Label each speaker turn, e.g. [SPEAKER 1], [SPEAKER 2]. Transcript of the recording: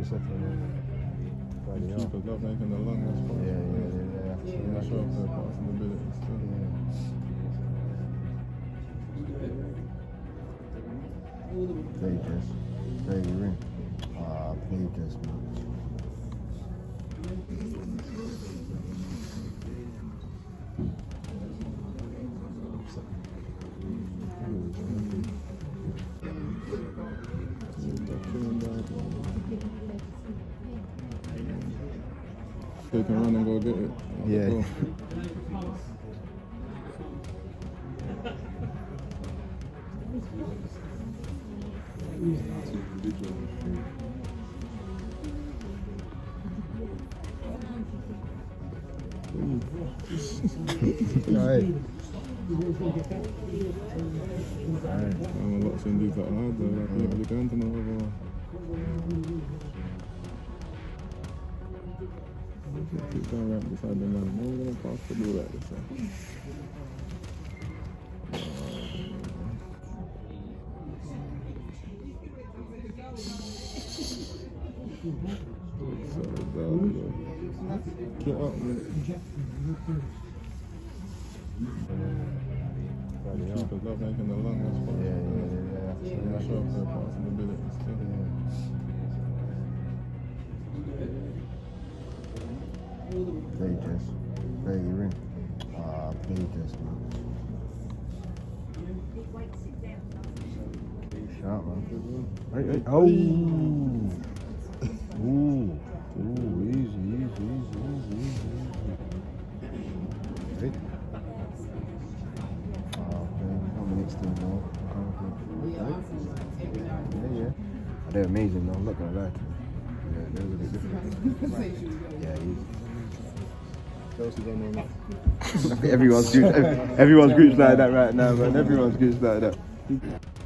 [SPEAKER 1] Keepers love making the longest pass.
[SPEAKER 2] Yeah.
[SPEAKER 1] They show off their passing abilities too.
[SPEAKER 2] Vegas. Very ring. Vegas, man.
[SPEAKER 1] They can run and go get it.
[SPEAKER 2] Yeah. Alright.
[SPEAKER 1] I'm a lot seeing these that hard though, like you're going to know over. Keep going right beside the man. No, we're gonna pass the ball like this. Get up, man. Keepers love making the longest pass.
[SPEAKER 2] Yeah.
[SPEAKER 1] They show off their passing abilities too.
[SPEAKER 2] Vegas. Very ring. Vegas, man. Shot, man. Hey. Oh! Ooh, easy. Hey. Yeah. They're amazing though, I'm not gonna lie to you. Yeah, they're really different. Yeah, easy.
[SPEAKER 1] Chelsea's on one.
[SPEAKER 2] I think everyone's groups like that right now, man. Everyone's groups like that.